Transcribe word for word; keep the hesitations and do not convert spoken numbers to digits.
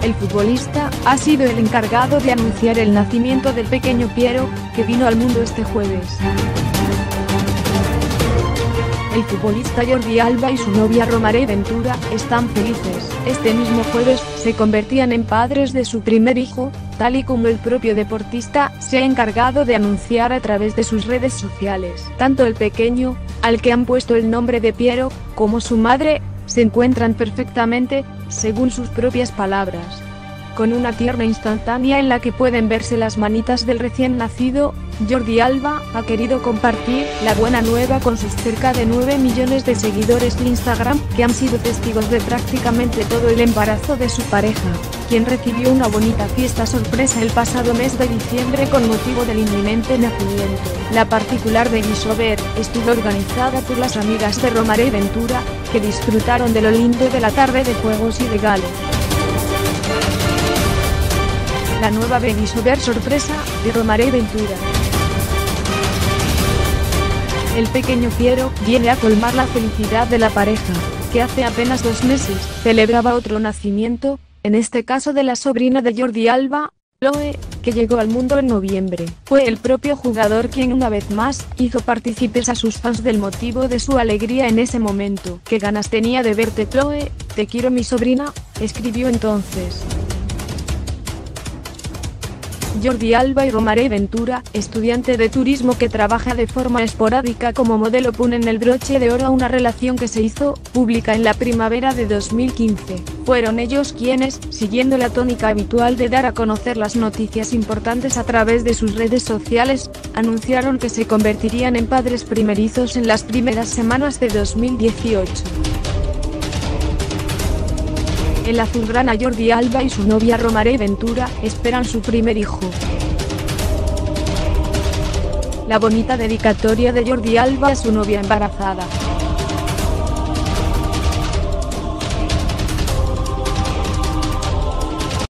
El futbolista ha sido el encargado de anunciar el nacimiento del pequeño Piero, que vino al mundo este jueves. El futbolista Jordi Alba y su novia Romaré Ventura están felices. Este mismo jueves se convertían en padres de su primer hijo, tal y como el propio deportista se ha encargado de anunciar a través de sus redes sociales. Tanto el pequeño, al que han puesto el nombre de Piero, como su madre, se encuentran perfectamente, según sus propias palabras. Con una tierna instantánea en la que pueden verse las manitas del recién nacido, Jordi Alba ha querido compartir la buena nueva con sus cerca de nueve millones de seguidores de Instagram, que han sido testigos de prácticamente todo el embarazo de su pareja, quien recibió una bonita fiesta sorpresa el pasado mes de diciembre con motivo del inminente nacimiento. La particular baby shower estuvo organizada por las amigas de Romaré Ventura, que disfrutaron de lo lindo de la tarde de juegos y regalos. La nueva baby shower sorpresa de Romaré Ventura. El pequeño Piero viene a colmar la felicidad de la pareja, que hace apenas dos meses celebraba otro nacimiento, en este caso de la sobrina de Jordi Alba, Chloe, que llegó al mundo en noviembre. Fue el propio jugador quien una vez más hizo partícipes a sus fans del motivo de su alegría en ese momento. «Qué ganas tenía de verte, Chloe, te quiero mi sobrina», escribió entonces. Jordi Alba y Romaré Ventura, estudiante de turismo que trabaja de forma esporádica como modelo, ponen el broche de oro a una relación que se hizo pública en la primavera de dos mil quince. Fueron ellos quienes, siguiendo la tónica habitual de dar a conocer las noticias importantes a través de sus redes sociales, anunciaron que se convertirían en padres primerizos en las primeras semanas de dos mil dieciocho. El azulgrana Jordi Alba y su novia Romaré Ventura esperan su primer hijo. La bonita dedicatoria de Jordi Alba a su novia embarazada.